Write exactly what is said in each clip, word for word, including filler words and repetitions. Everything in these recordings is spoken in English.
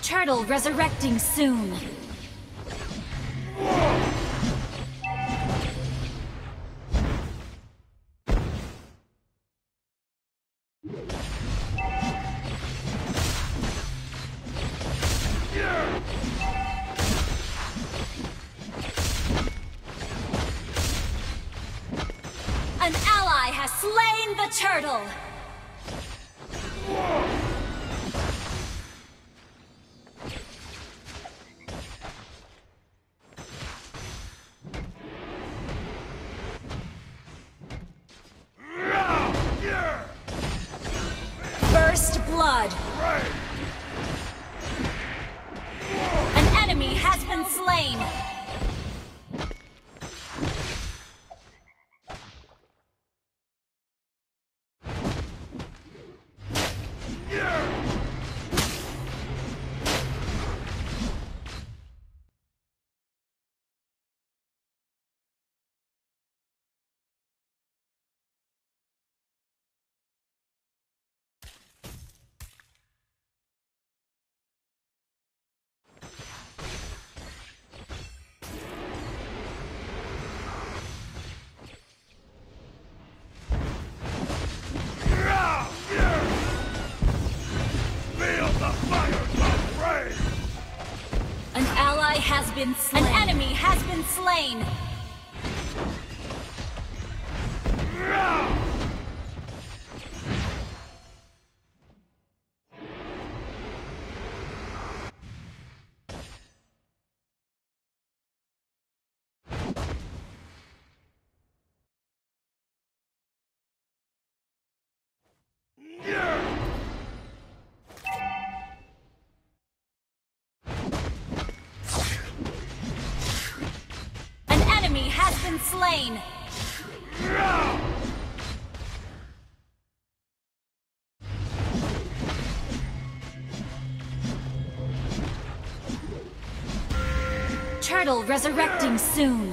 Turtle resurrecting soon. An ally has slain the turtle! First blood! An enemy has been slain! Has been slain. An enemy has been slain. Has been slain. Turtle resurrecting soon.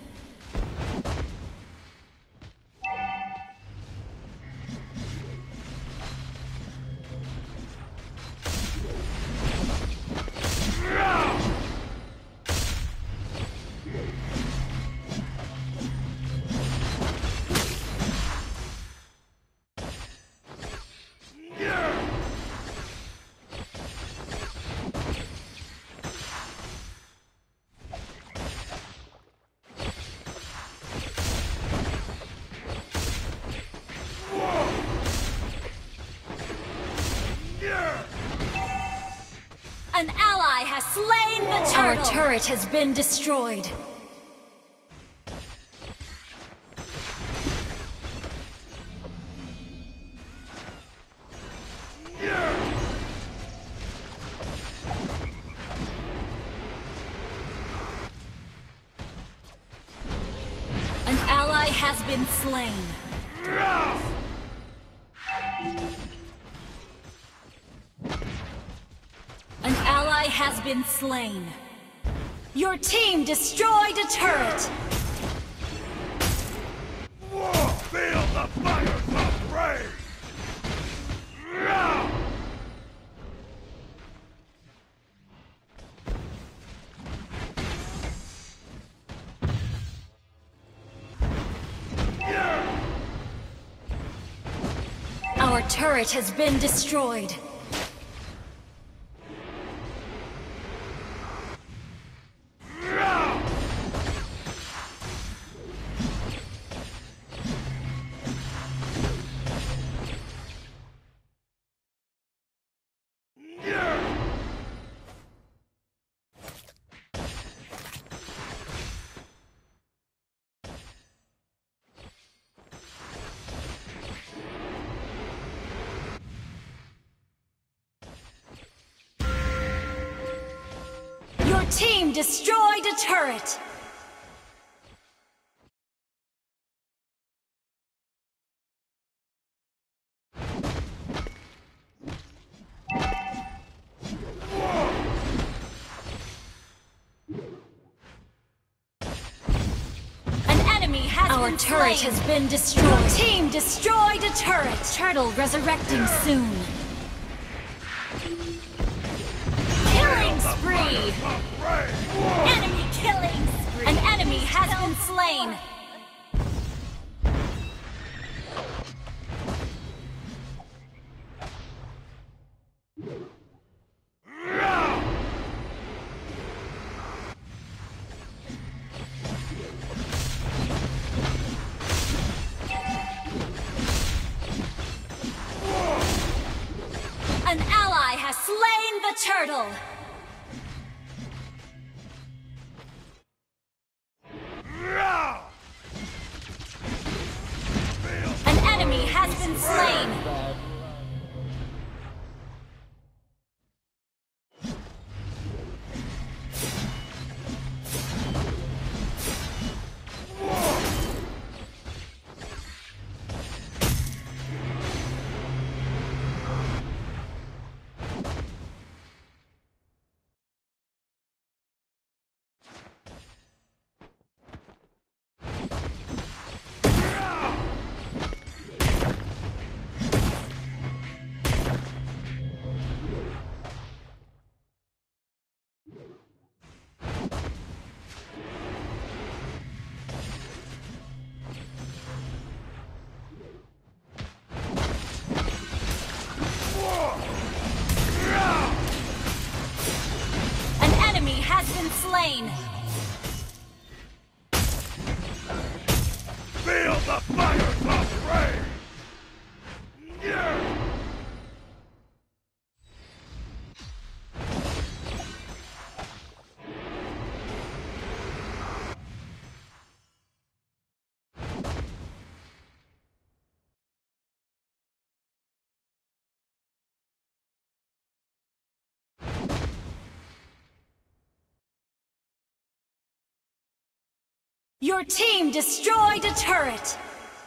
An ally has slain the turtle! Our turret has been destroyed. An ally has been slain. An ally has been slain. Your team destroyed a turret! Whoa, feel the fires of rage! Our turret has been destroyed. Your team destroyed a turret! An enemy has Our been turret slain. has been destroyed. Your team destroyed a turret! Turtle resurrecting soon. Kill Killing spree! Enemy killing spree! An enemy has been slain! An ally has slain the turtle! An enemy has been slain! Slain. Feel the fires of rage! Yeah. Your team destroyed a turret!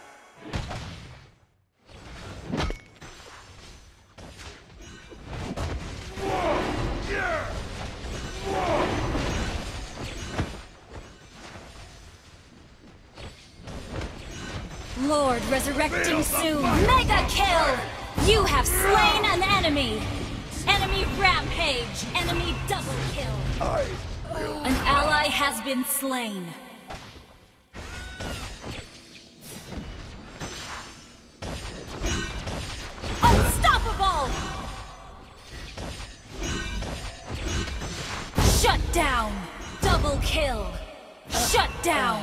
Lord resurrecting soon! Mega kill! You have slain an enemy! Enemy rampage! Enemy double kill! An ally has been slain! Unstoppable! Shut down! Double kill! Shut down!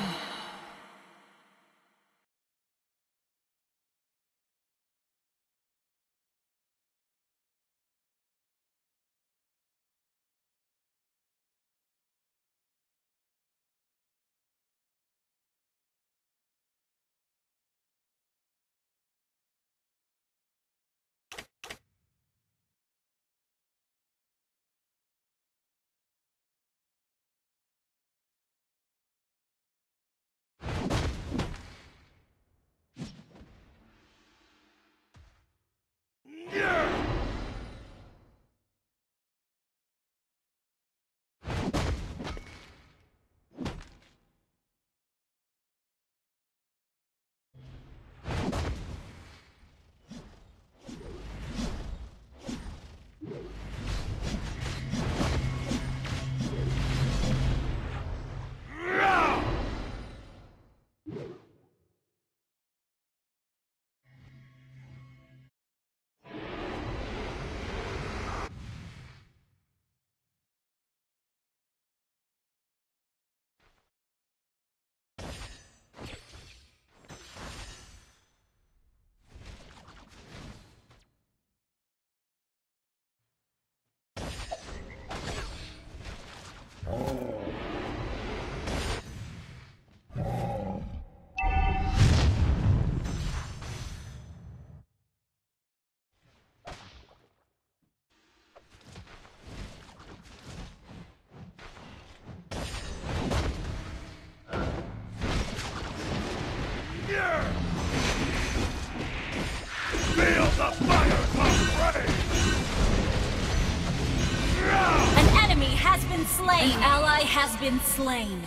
Slain. An ally has been slain.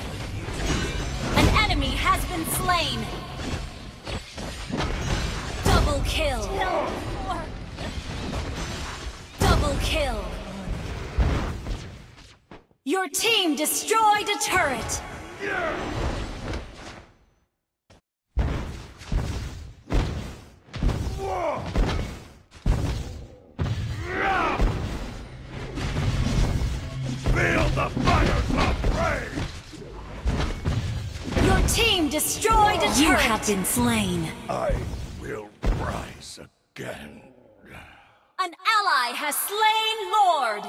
An enemy has been slain. Double kill. Double kill. Your team destroyed a turret! Feel the fires of rage! Your team destroyed a turret! You have been slain. I will rise again. An ally has slain Lord!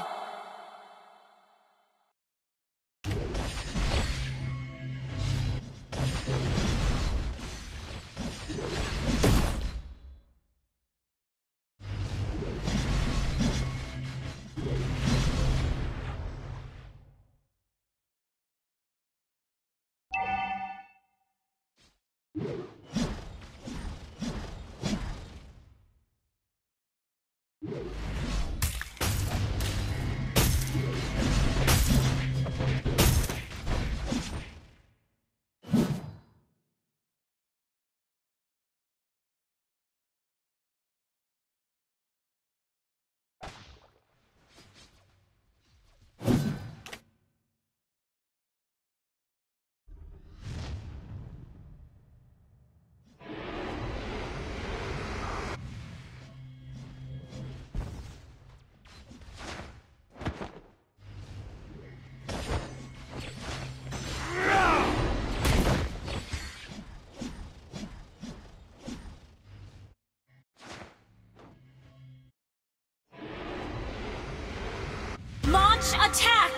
Launch attack!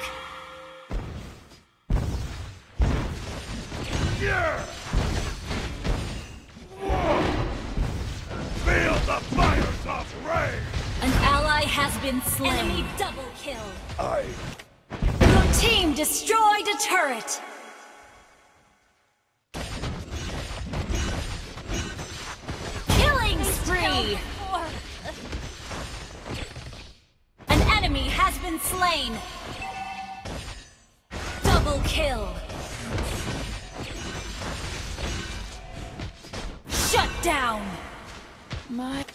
Yeah! Feel the fires of rage! An ally has been slain. Enemy double kill. I... Your team destroyed a turret! Killing spree! An enemy has been slain! Double kill! Shut down! My...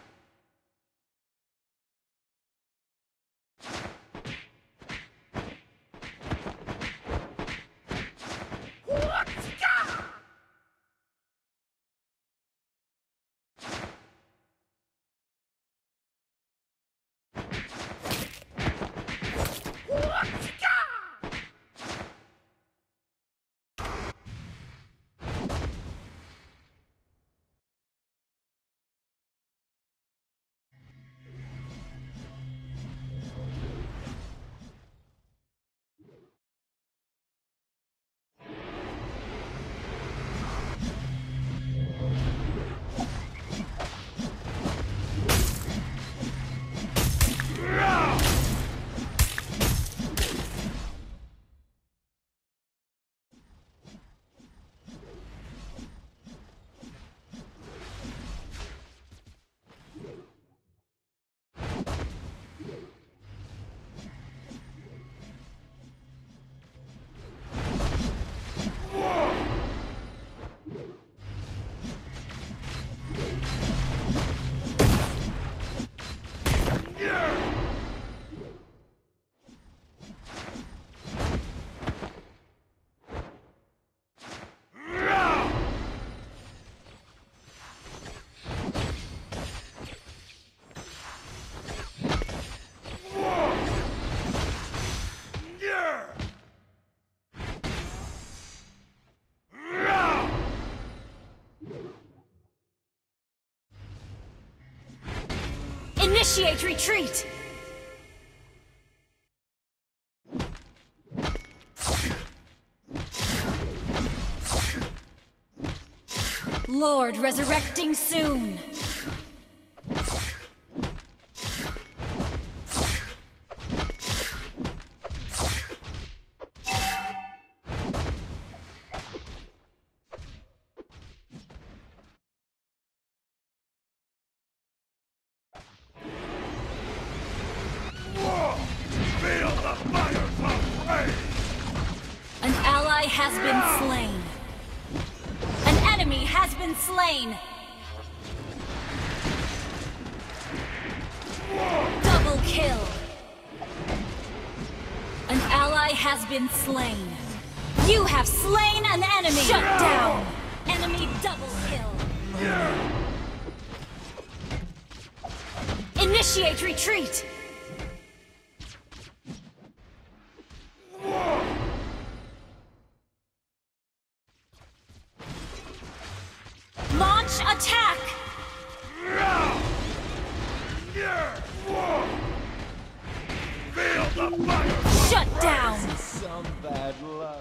Initiate retreat! Lord resurrecting soon! An ally has been slain. An enemy has been slain. Double kill. An ally has has been slain. You have slain an enemy. Shut down. Enemy double kill. Initiate retreat. Launch attack. Feel the fire! Shut down. Some bad luck.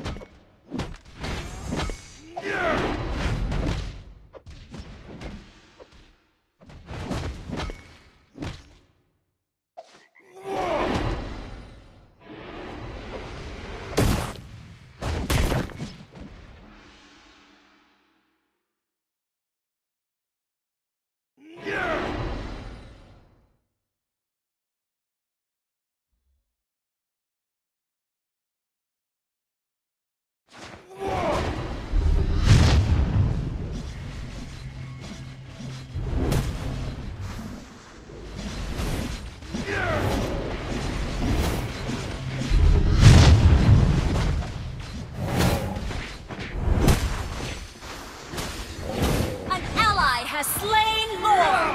Has slain Lord!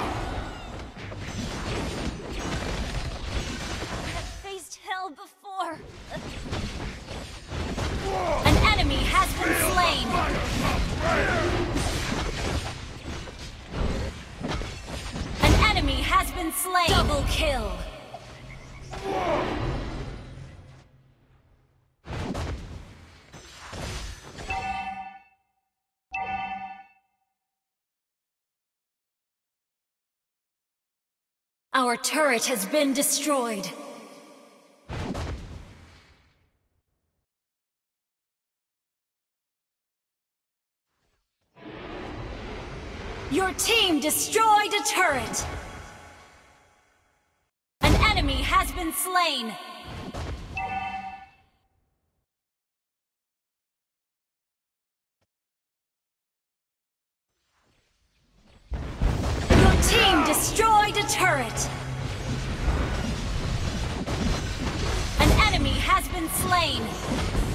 I've faced hell before. An enemy has been slain! An enemy has been slain! Double kill! Our turret has been destroyed. Your team destroyed a turret. An enemy has been slain. Team destroyed a turret! An enemy has been slain!